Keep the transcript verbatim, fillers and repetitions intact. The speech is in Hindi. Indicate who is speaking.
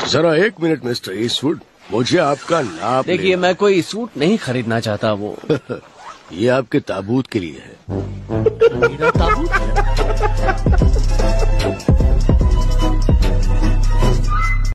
Speaker 1: जरा एक मिनट मिस्टर ईस्टवुड, मुझे आपका नाप।
Speaker 2: देखिए, मैं कोई सूट नहीं खरीदना चाहता। वो
Speaker 1: ये आपके ताबूत के लिए है।
Speaker 2: मेरा ताबूत?